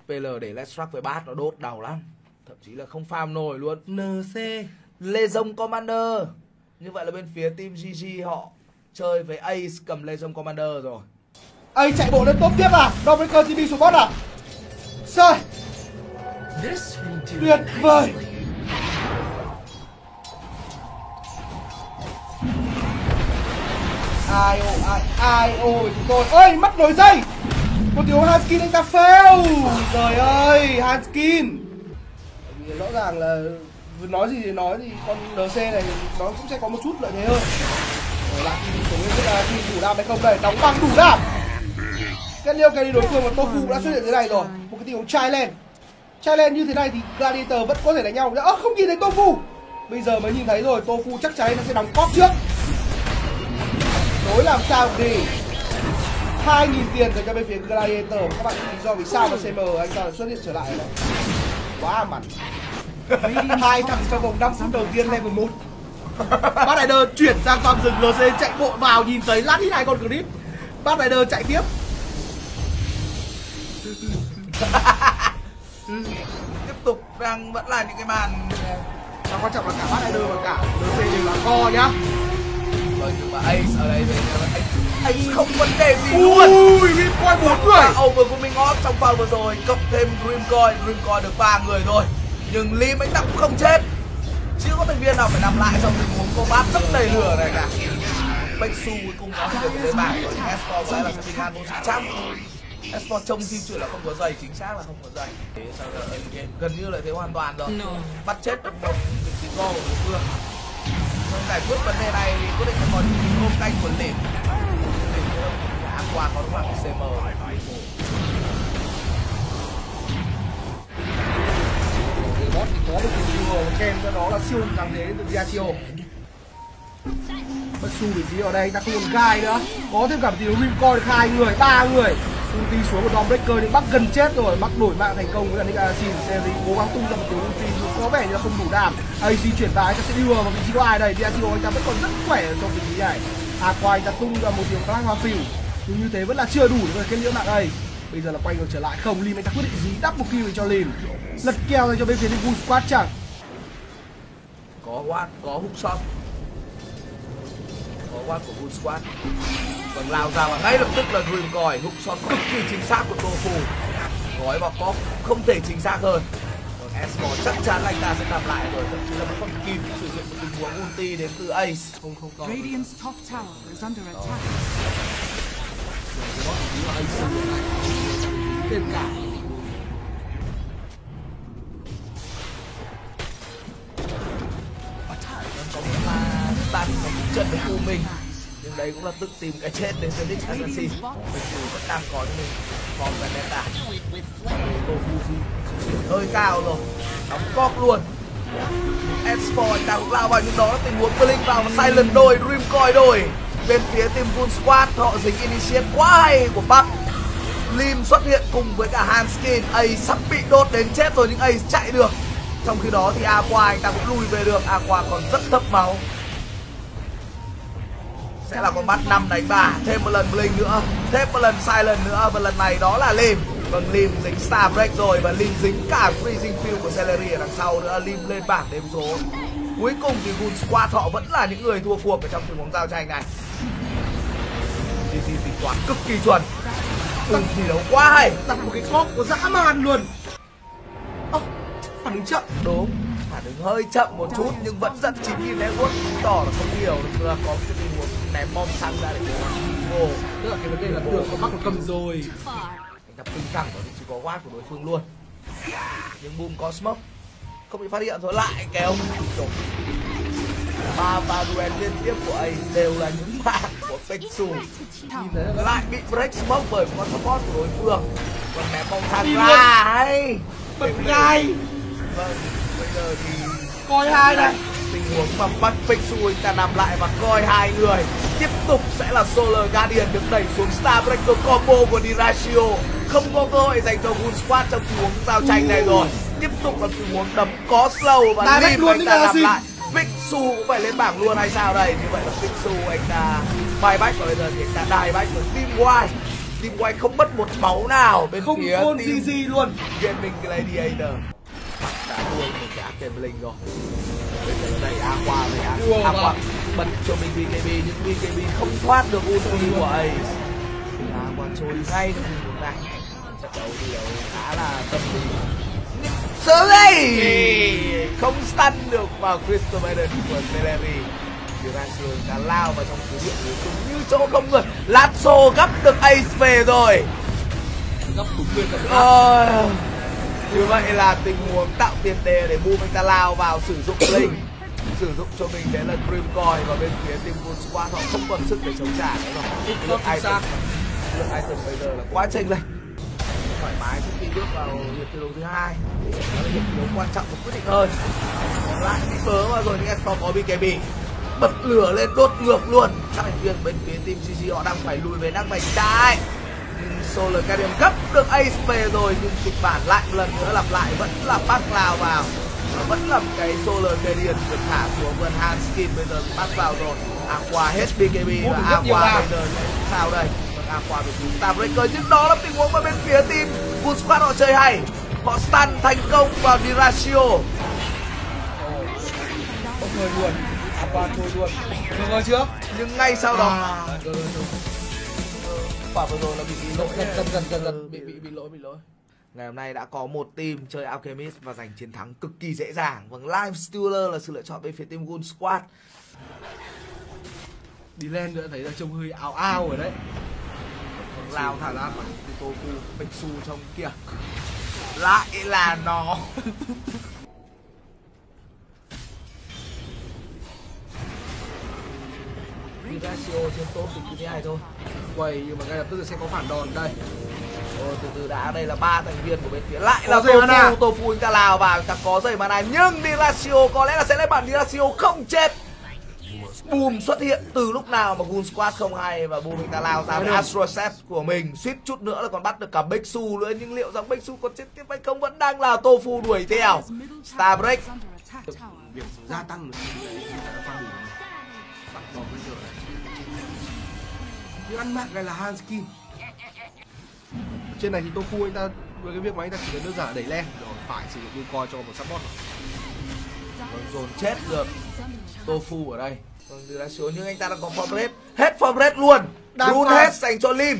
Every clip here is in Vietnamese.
HPL để Let's Rock với bát nó đốt đầu lắm. Thậm chí là không farm nổi luôn. NC Lê Dông Commander. Như vậy là bên phía team GG họ chơi với Ace cầm Lê Dông Commander rồi. Ace chạy bộ lên top tiếp à? Dawnbreaker TP xuống bot à? Trời, tuyệt vời. Ai ôi chúng tôi. Ơi mất nổi dây. Một thiếu Hanskin anh ta fail. Trời ơi Hanskin. Rõ ràng là nói gì thì nói thì con NC này nó cũng sẽ có một chút lợi thế hơn. Rồi lại đi xuống biết là team đủ đam hay không đây, đóng băng đủ đam. Kết liêu cái đi đối phương và Tofu đã xuất hiện dưới này rồi. Một cái tình huống challenge như thế này thì Gladiator vẫn có thể đánh nhau. Không nhìn thấy Tofu. Bây giờ mới nhìn thấy rồi, Tofu chắc chắn nó sẽ đóng cóc trước. Đối làm sao đi. 2.000 tiền dành cho bên phía Gladiator. Các bạn biết lý do vì sao mà CM anh ta xuất hiện trở lại này. Quá ám ảnh. 2 thằng trong vòng 5 phút đầu tiên level 1. Bad Rider chuyển sang farm rừng, LC chạy bộ vào nhìn thấy lát hit 2 con Creep. Bad Rider chạy tiếp. Tiếp tục đang vẫn là những cái màn. Và quan trọng là cả Bad Rider và cả LC đều là co nhá. Vâng, nhưng mà Ace ở đây Ace không vấn đề gì luôn. Ui, Grimcoin 4 người. Over của mình off trong pha vừa rồi, cộng thêm Grimcoin được 3 người thôi. Nhưng Lim anh ta cũng không chết. Chưa có thành viên nào phải nằm lại trong tình huống combat rất đầy lửa này cả. Bexu cuối cùng có được cái bảng rồi. S4 có lẽ là sẽ bình an 100%. S4 trông di chuyển là không có giày, chính xác là không có giày. Thế sao giờ gần như là thế hoàn toàn rồi. Bắt chết được một vị trí go của đối phương. Giải quyết vấn đề này quyết định là có những ôm canh của Lìm. Aqua có đúng không? CM. Bot thì có một cái kèm cho đó là siêu thắng thế từ Diachio. Bất su vị trí ở đây ta không còn gai nữa. Có thêm cả một tí Grimcoin được 2 người, 3 người. Ulti xuống một Dawnbreaker nhưng Bắc gần chết rồi. Bắc đổi mạng thành công với là Nick Assassin. Series cố gắng tung ra một tiếng ulti nhưng có vẻ như là không đủ đam. AC chuyển tài ta sẽ đưa vào vị trí của ai đây? Diachio anh ta vẫn còn rất khỏe ở trong vị trí này. Aqua anh ta tung ra một tiếng Black Mafia. Nhưng như thế vẫn là chưa đủ để kết liễu mạng đây. Bây giờ là quay ngược trở lại không, Lim anh ta quyết định dí đắp một kill cho Lim. Lật kèo cho bên phía Bull Squad chẳng. Có Watt, có hook shot. Có Watt của Bull Squad. Vâng, lao ra và ngay lập tức là Grimcoin, hook shot cực kỳ chính xác của Tofu. Gói vào có không thể chính xác hơn. Còn S4 chắc chắn là anh ta sẽ làm lại rồi, thậm chí là vẫn còn kịp sử dụng một tình huống ulti đến từ Ace. Không có. Radiant's top tower is under attack. Tên cả. Có một pha start một trận với khu mình. Nhưng đấy cũng là tự tìm cái chết đến Phoenix Assassin. Mình dù vẫn đang có những form Vendetta. Tofuji hơi cao rồi. Đóng cóc luôn. S4 anh ta cũng lao vào nhưng đó là tình huống Blink vào và Silent đôi, Grimcoin đôi. Bên phía team Bull Squad họ dính initiate quá hay của Bắc. Lim xuất hiện cùng với cả Hanskin. Ace sắp bị đốt đến chết rồi nhưng Ace chạy được. Trong khi đó thì Aqua anh ta cũng lùi về được. Aqua còn rất thấp máu. Sẽ là con bắt 5 đánh 3. Thêm một lần Blink nữa, thêm một lần Silent nữa. Và lần này đó là Lim. Vâng, Lim dính Star Break rồi. Và Lim dính cả Freezing Field của Celery ở đằng sau nữa. Lim lên bảng đếm số. Cuối cùng thì Bull Squad họ vẫn là những người thua cuộc ở trong tình huống giao tranh này. GG tính toán cực kỳ chuẩn. Thi đấu quá hay. Đặt một cái cóc của dã man luôn. Phản ứng chậm. Đúng, phản ứng hơi chậm một chút nhưng vẫn dẫn 9.000 network, chứng tỏ là không hiểu được là có cái tình huống ném bom xăng ra để vô. Tức là cái vấn đề là tưởng có mắc một cầm rồi. Anh ta ping thẳng vào vị trí có Watt của đối phương luôn. Nhưng Boom có smoke, không bị phát hiện rồi lại kéo. 3 pha duel liên tiếp của Ace đều là những mạng của Pexu. Lại bị break smoke bởi một con support của đối phương. Còn ném bom xăng ra hay. Bật gai. Vâng, bây giờ thì Coi 2 này. tình huống mà bắt Pexu anh ta nằm lại và coi 2 người. Tiếp tục sẽ là Solar Guardian được đẩy xuống Starbreaker combo của Dirachio. Không có cơ hội dành cho Bull Squad trong tình huống giao tranh này rồi. Tiếp tục là tình huống đấm có slow và Lim anh ta nằm lại. Pixu cũng phải lên bảng luôn hay sao đây? Như vậy là Pixu anh ta bài bách và bây giờ thì anh ta đài bách của Team team của anh không mất một máu nào bên Không phía full team GG luôn. Gaming Gladiator. Đã đua một cái Arcane rồi. Bây giờ nó đẩy Aqua về Aqua bật cho mình BKB nhưng BKB không thoát được ulti của Ace. Aqua trôi ngay trong tình huống này. Trận đấu thì khá là tâm lý. Sớm đây không stun được vào Crystal Maiden của Celery. Dirasio đã lao vào trong cứ điện của chúng như chỗ không người. Lasso gấp được Ace về rồi. Gấp đúng nguyên cả. Như vậy là tình huống tạo tiền đề để Boom anh ta lao vào sử dụng Blink. Sử dụng cho mình đấy là Dream Coin và bên phía team Goon Squad họ không còn sức để chống trả nữa rồi. Lượng item bây giờ là quá chênh lệch. Thoải mái trước khi bước vào hiệp thi đấu thứ hai. Đó là hiệp thi đấu quan trọng và quyết định hơn. Còn lại bớ vào rồi nhưng Estor có BKB. Bật lửa lên đốt ngược luôn. Các thành viên bên phía team GG họ đang phải lùi về đang phải chạy. Solar Guardian gấp được Ace về rồi nhưng kịch bản lại một lần nữa lặp lại vẫn là bắt lao vào. Nó vẫn là một cái Solar Guardian được thả xuống vườn Hanskin bây giờ bắt vào rồi. Aqua hết BKB và Aqua bây giờ sao đây? Aqua bị chúng ta breaker nhưng đó là tình huống mà bên phía team Goon Squad họ chơi hay. Họ stun thành công vào Dirasio. Không ngờ luôn. Aqua trôi luôn. Được rồi chưa? Nhưng ngay sau đó quả vừa rồi là bị lỗi gần bị lỗi. Ngày hôm nay đã có một team chơi Alchemist và giành chiến thắng cực kỳ dễ dàng. Vâng, Live Stealer là sự lựa chọn bên phía team Goon Squad. Đi lên nữa thấy là trông hơi ảo ao rồi đấy. Lao thả ra khỏi Tofu Bạch Su trong kia. Lại là nó. Dirasio trên top thì cứ thế này thôi. Quầy nhưng mà ngay lập tức sẽ có phản đòn đây. Từ từ đã, đây là 3 thành viên của bên phía lại là Tofu. Tofu anh ta lao vào, anh ta có giày mana nhưng Dirasio có lẽ là sẽ lấy bản Dirasio không chết. Boom xuất hiện từ lúc nào mà Goon Squad không hay và Boom anh ta lao ra với Astro Set của mình, suýt chút nữa là còn bắt được cả Bexu nữa nhưng liệu rằng Bexu có chết tiếp hay không vẫn đang là Tofu đuổi theo. Star Break việc gia tăng được bắt đầu bây giờ nhưng ăn mạng này là Hanskin. Trên này thì Tofu anh ta với cái việc mà anh ta chỉ cần đơn giản đẩy lên rồi phải sử dụng coi cho một support dồn chết được Tofu ở đây. Dirasio nhưng anh ta đang có form rate, hết form rate luôn, run hết dành cho Lim.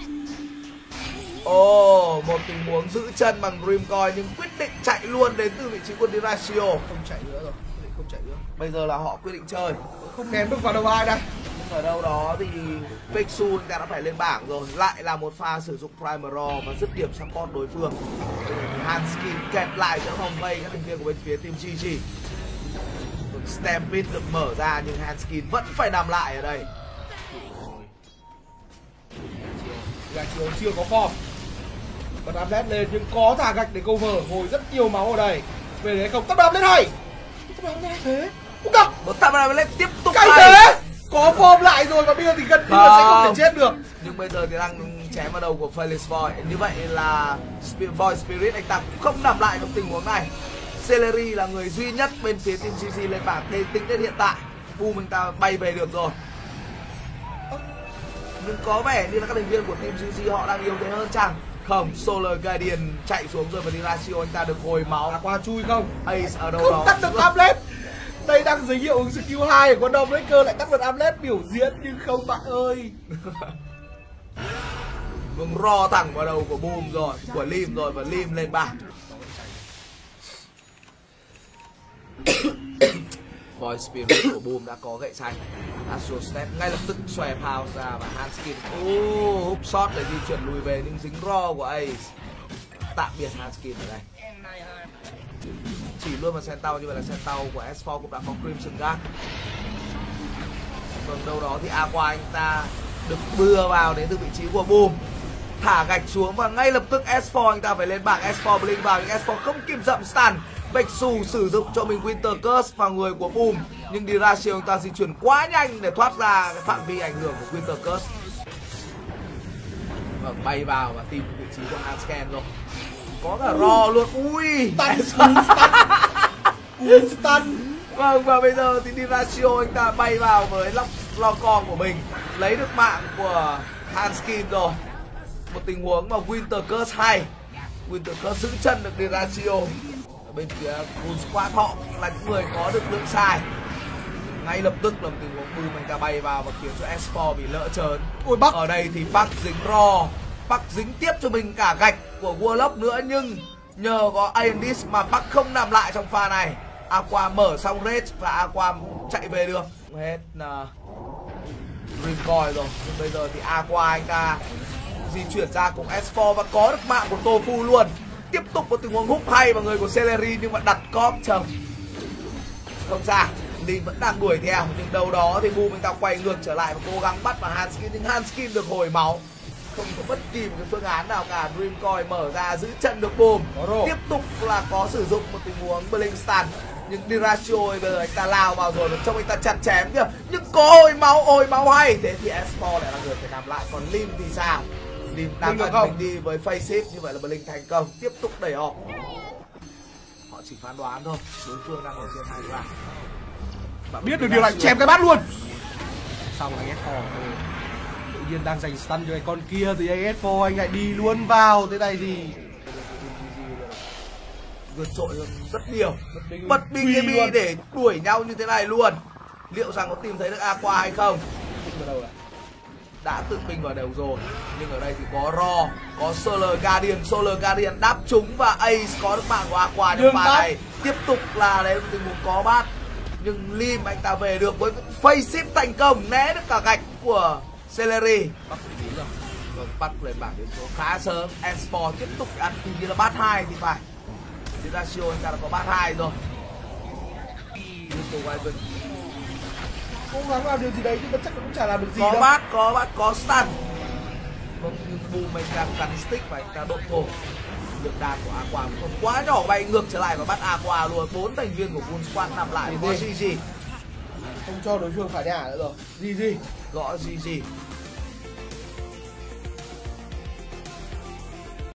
Một tình huống giữ chân bằng Dream Coin nhưng quyết định chạy luôn đến từ vị trí của Dirasio. Không chạy nữa rồi, không chạy nữa. Bây giờ là họ quyết định chơi, không ném được vào đầu ai đây. Nhưng ở đâu đó thì Pixu anh ta đã phải lên bảng rồi. Lại là một pha sử dụng Primal Raw và dứt điểm support đối phương. Hanskin kẹp lại giữa vòng vây các thành viên của bên phía team GG. Stampede được mở ra nhưng Hanskin vẫn phải nằm lại ở đây. Dirasio chưa có form. Còn Amlet lên nhưng có thả gạch để cover, hồi rất nhiều máu ở đây. Về đấy không, tắp đạp lên hay. Tắp đạp lên thế. Cũng gặp. Một tắp đạp lên tiếp tục cái thế. Có form lại rồi và bây giờ thì gần như là sẽ không thể chết được. Nhưng bây giờ thì đang chém vào đầu của Felix Void. Như vậy là Void Spirit anh ta cũng không nằm lại trong tình huống này. Celery là người duy nhất bên phía team GG lên bảng để tính đến hiện tại. Boom anh ta bay về được rồi. Nhưng có vẻ như là các thành viên của team GG họ đang yếu thế hơn chăng? Không, Solar Guardian chạy xuống rồi và Dirasio anh ta được hồi máu. Qua chui không? Ace ở đâu không đó. Không tắt được Amlet. Đây đang giới hiệu ứng skill 2 của con Dawnbreaker lại tắt được Amlet biểu diễn nhưng không bạn ơi. Vâng, ro thẳng vào đầu của Boom rồi, của Lim rồi và Lim lên bảng. Void Spirit của Boom đã có gậy xanh. Astro Step ngay lập tức xòe power ra và Hanskin húp shot để di chuyển lùi về nhưng dính ro của Ace. Tạm biệt Hanskin ở đây. Chỉ luôn vào Centaur như vậy là Centaur của S4 cũng đã có Crimson Guard. Vâng, đâu đó thì Aqua anh ta được đưa vào đến từ vị trí của Boom. Thả gạch xuống và ngay lập tức S4 anh ta phải lên bảng. S4 Blink vào nhưng S4 không kịp dậm stun. Bexu sử dụng cho mình Winter Curse vào người của Boom nhưng Dirasio anh ta di chuyển quá nhanh để thoát ra cái phạm vi ảnh hưởng của Winter Curse. Vâng, bay vào và tìm vị trí của Hanskin rồi. Có cả ro luôn. Ui, stun. Vâng, và bây giờ thì Dirasio anh ta bay vào với lo con của mình, lấy được mạng của Hanskin rồi. một tình huống mà Winter Curse hay. Winter Curse giữ chân được Dyrachio. Ở bên phía Bull Squad họ là những người có được lượng xài. Ngay lập tức là một tình huống boom anh ta bay vào và khiến cho S4 bị lỡ trớn. Ôi Bắc. Ở đây thì Bắc dính ro, Bắc dính tiếp cho mình cả gạch của Warlock nữa, nhưng nhờ có Aeondis mà Bắc không nằm lại trong pha này. Aqua mở xong Rage và Aqua chạy về được. Hết là Dream Coil rồi. Nhưng bây giờ thì Aqua anh ta di chuyển ra cùng S4 và có được mạng của Tofu luôn. Tiếp tục một tình huống hút hay vào người của Celery nhưng mà đặt cóp chồng. Không sao, Lim vẫn đang đuổi theo, nhưng đâu đó thì Boom anh ta quay ngược trở lại và cố gắng bắt vào Hanskin, nhưng Hanskin được hồi máu. Không có bất kỳ một cái phương án nào cả. Dream Coil mở ra giữ chân được Boom. Tiếp tục là có sử dụng một tình huống Blink Stun, nhưng Dyrachio bây giờ anh ta lao vào rồi, trông anh ta chặt chém kìa, nhưng có hồi máu hay. Thế thì S4 lại là người phải làm lại, còn Lim thì sao? Lim đang ẩn mình đi với face shift, như vậy là Blink thành công, tiếp tục đẩy họ. Họ chỉ phán đoán thôi, đối phương đang ở trên 2 round. Biết được điều này chém cái bát luôn. Xong anh S4 tự nhiên đang giành stun cho cái con kia thì anh S4 anh lại đi luôn vào. Thế này thì vượt trội hơn rất nhiều. Bật BKB để đuổi nhau như thế này luôn. Liệu rằng có tìm thấy được Aqua hay không? Đã tự ping vào đầu rồi. Nhưng ở đây thì có Ro, có Solar Guardian đáp trúng và Ace có được mạng của Aqua trong pha này. Tiếp tục là đấy tình huống có bát. Nhưng Lim anh ta về được với face shift thành công, né được cả gạch của Celery. Bắt lên bảng điểm số khá sớm. S4 tiếp tục ăn hình như là bát 2 thì phải. Dyrachio anh ta đã có bát 2 rồi. cố gắng làm điều gì đấy nhưng mà chắc cũng chả làm được gì có đâu. có stun. Vâng, nhưng Boom anh ta cắn stick và anh ta độn thổ. Lượng đạn của Aqua không quá nhỏ, bay ngược trở lại và bắt Aqua luôn. 4 thành viên của Bull Squad nằm lại. Có GG. Không cho đối phương phải nhả nữa rồi. GG. Gõ GG.